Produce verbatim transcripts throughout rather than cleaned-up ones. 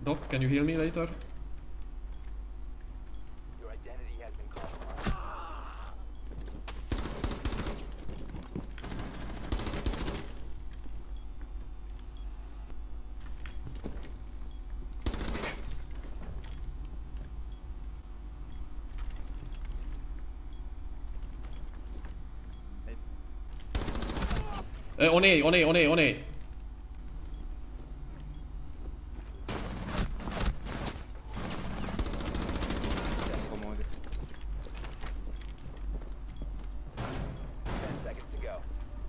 Doc, can you heal me later? Your identity has been compromised. Uh, on A, on A, on A, on A. Ten seconds to go.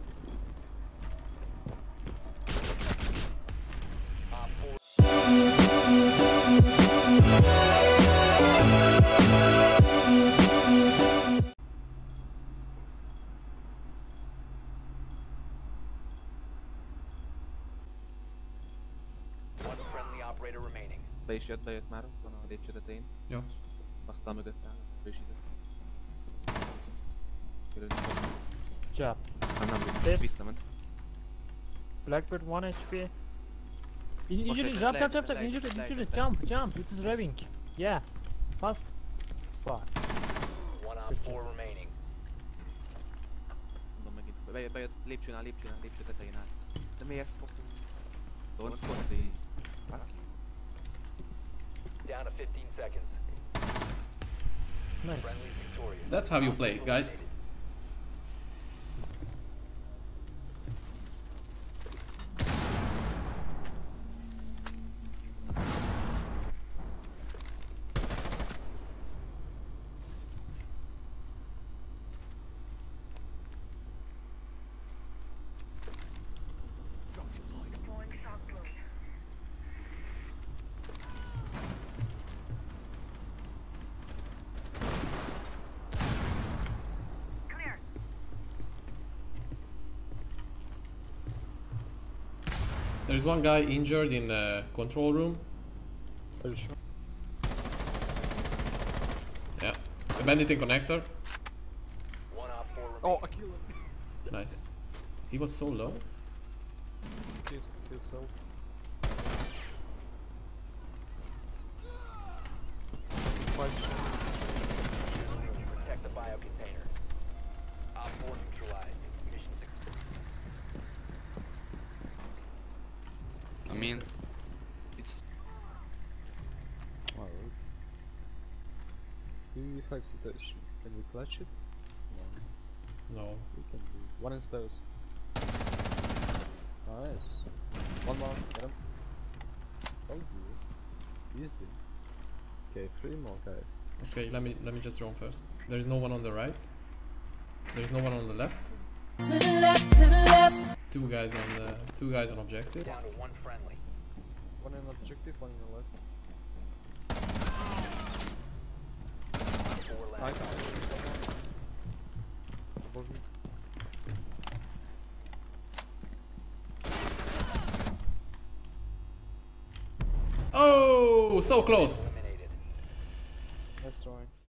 Op four. One friendly operator remaining. Be is jött, bejött már, ott van a lépcső tetején. Jó. Aztán mögött áll, frissített. Job. Nem, nem, Safe. visszament. Blackbird one H P. Injury, Most jump, egy jump, jump, lejt, jump, injury, lejt, injury, lejt. jump, jump, it is revving. Yeah, fast. Fuck. One op four remaining. Mondom megint. Bejött, bejött, lépcsőnál, lépcsőnál, lépcső tetején áll. De miért spot? Don't spot, please. Fuck you. Down to fifteen seconds. Nice. Friendly victorious. That's how you play, guys. Deploying shock drone. Clear. There's one guy injured in the control room. Are you sure? Yeah. A bandit in connector. One op four remaining. Oh, I killed him. Nice. He was so low. Kill, kill so. Protect the bio container. Op four neutralized. Mission success. I mean, it's Alright. two v five situation. Can we clutch it? No, No. we can do. One in stairs. Nice. One more, get him. Oh, good. Easy. Okay, three more guys. Okay, let me let me just drone first. There is no one on the right. There is no one on the left. To the left, to the left. Two guys on the two guys on objective. Down to one friendly. One in objective, one in the left. Four left. Nice. Above you. Oh, so close. Eliminated. Nice drawing.